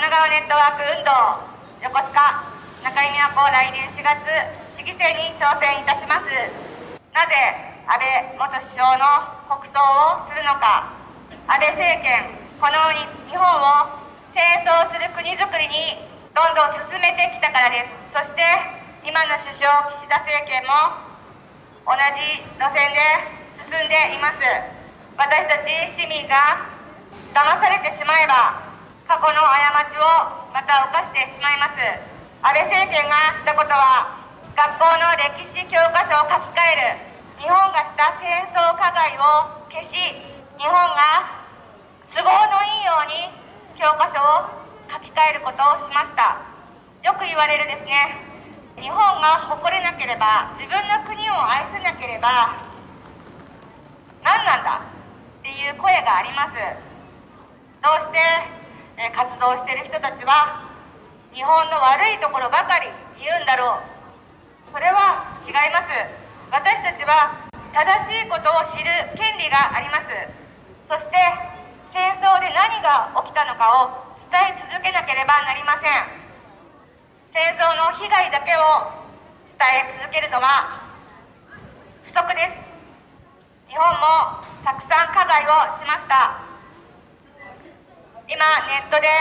奈川ネットワーク運動横須賀中井美和子来年4月市議選に挑戦いたします。なぜ安倍元首相の国葬をするのか。安倍政権、この日本を戦争する国づくりにどんどん進めてきたからです。そして今の首相岸田政権も同じ路線で進んでいます。私たち市民が騙されてしまえば過去の過ちをまた犯してしまいます。安倍政権がしたことは学校の歴史教科書を書き換える、日本がした戦争加害を消し、日本が都合のいいように教科書を書き換えることをしました。よく言われるですね、日本が誇れなければ、自分の国を愛せなければ何なんだっていう声があります。どうして活動している人たちは日本の悪いところばかり言うんだろう。それは違います。私たちは正しいことを知る権利があります。そして戦争で何が起きたのかを伝え続けなければなりません。戦争の被害だけを伝え続けるのは不足です。日本もたくさん加害をしました。今ネットで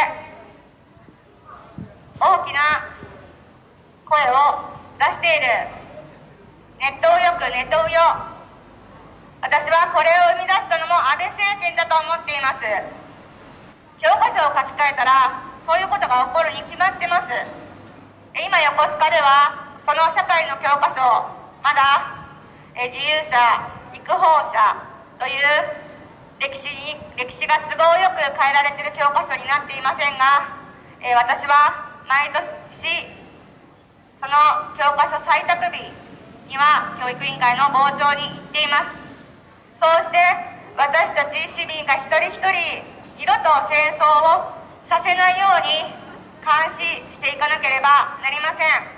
大きな声を出しているネット右翼、ネット右翼、私はこれを生み出したのも安倍政権だと思っています。教科書を書き換えたらそういうことが起こるに決まってます。今横須賀ではその社会の教科書、まだ自由者、育法者という歴史が都合よく変えられている教科書になっていませんが、私は毎年その教科書採択日には教育委員会の傍聴に行っています。そうして私たち市民が一人一人二度と戦争をさせないように監視していかなければなりません。